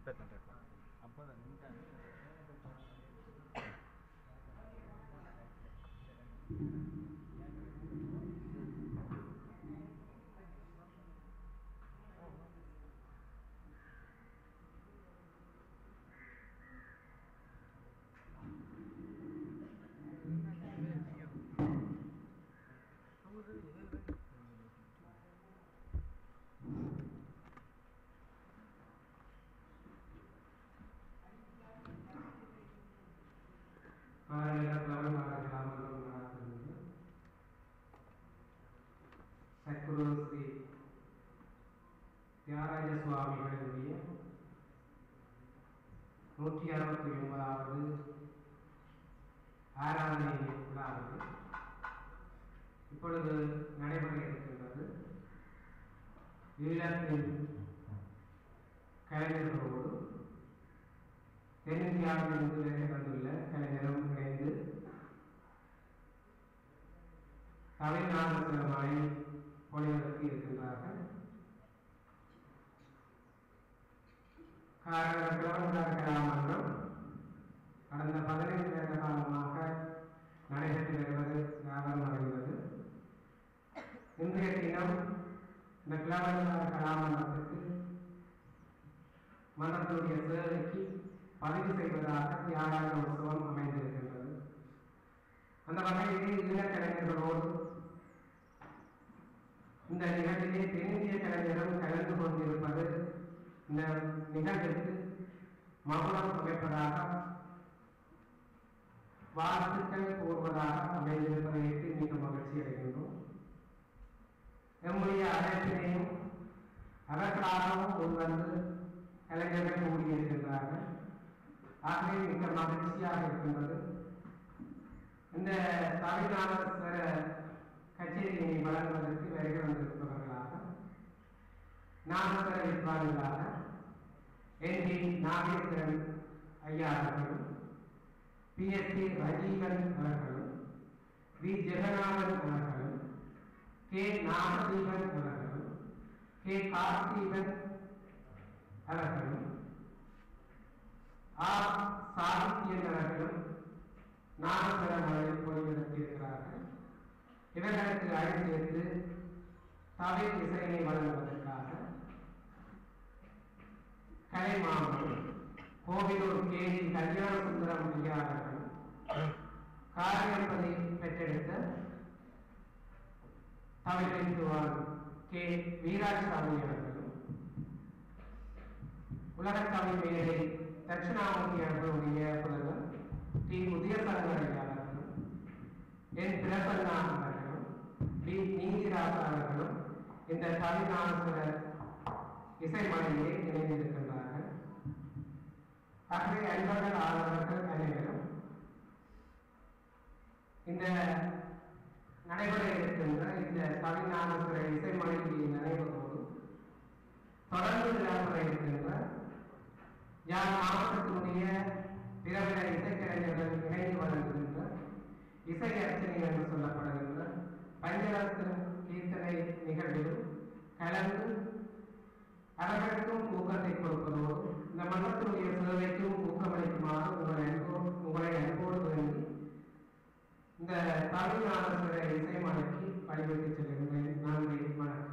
அப்போ தான் சத்குரு ஸ்ரீ தியாகராஜ சுவாமிகளுடைய 169வது ஆராதனை விழாவில் இப்பொழுது நடைபெற இருக்கின்றது. ஈழத்தின் கலைஞர்களோடு தென்னிந்தியாவிலிருந்து வந்துள்ள கலைஞரும் இணைந்து தமிழ்நாடு பொழிவதற்கு இருக்கின்றார்கள். கலாமன்றம் கடந்த 15 வருட காலமாக நடைபெற்று வருவது ஞாபகம் அடைந்தது. இன்றைய தினம் இந்த கலாமன்றத்திற்கு மன்றத்தினுடைய சேவைக்கு பதிவு செய்வதாக தியாகராஜ உற்சவம் அமைந்திருக்கின்றது. அந்த வகையிலே ஈழக்கலைஞர்களோடு இந்த நிகழ்ச்சியை தென்னிந்திய கலைஞரும் கலந்து கொண்டிருப்பது இந்த நிகழ்ச்சிக்கு மகுடம் அமைப்பதாக வாழ்த்துக்கள் கூறுவதாக அமைந்திருப்பதை ஏற்று மிக மகிழ்ச்சி அடைகின்றோம். நம்முடைய அழைப்பினையும் அவர்களாகவும் முன்வந்து கலைஞர்கள் கூடியிருக்கின்றார்கள். ஆகவே மிக மகிழ்ச்சியாக இருக்கின்றது. இந்த தமிழ்நாடு கச்சேரியை வழங்குவதற்கு வருகை வந்திருப்பவர்களாக நாகஸ்வர வித்வான்களாக என்.டி. நாகேந்திரன் ஐயா அவர்களும், பி.எஸ்.சி. ரஜீவன் அவர்களும், வி. ஜெகநாதன் அவர்களும், கே. நாகதீபன் அவர்களும், கே. கார்த்திகன் அவர்களும், ஆர். சாகித்யன் அவர்களும் நாகஸ்வர மலையில் பொழிவதற்கிருக்கிறார்கள். இவர்களுக்கு அழைத்து தமிழ் இசையை வழங்குவதற்காக கலைமாமணி கோவிலூர் கே. கல்யாண சுந்தரம் ஐயா அவர்களும், காரியப்பதி பெற்றெடுத்த தமிழ் வித்துவான் கே. வீராசாமி அவர்களும், உலகத் தமிழ் மேடை தட்சிணாமூர்த்தி அவர்களுடைய புலவர் டி. உதயசங்கர் ஐயா அவர்களும், என். பிரசன்னா அவர்களும், டி. நீதிராசா அவர்களும் இந்த தமிழ்நாடு இசைமலையிலே இணைந்திருக்கின்றார்கள். ஆகவே அன்பர்கள் ஆளுநர்கள் அனைவரும் இந்த நடைபெற இருக்கின்ற இந்த தமிழ்நாடு இசைமலையில் நடைபெறுவதும் தொடர்ந்து நடைபெற இருக்கின்ற யாழ் மாவட்டத்தினுடைய பிறவிட இசைக்கலைஞர்கள் இணைந்து வழங்குகின்ற இசை அர்ச்சனை என்று சொல்லப்படுகின்ற பஞ்சரத்ன கீர்த்தனை நிகழ்விலும் கலந்து அவர்களுக்கும் ஊக்கத்தை கொடுப்பதோடு இந்த மன்றத்தினுடைய சேவைக்கும் ஊக்கமளிக்குமாறு உங்களை அன்போடு வேண்டி இந்த தமிழ்நாடு இசைமலைக்கு வழிபட்டு செல்கின்றேன். நன்றி, வணக்கம்.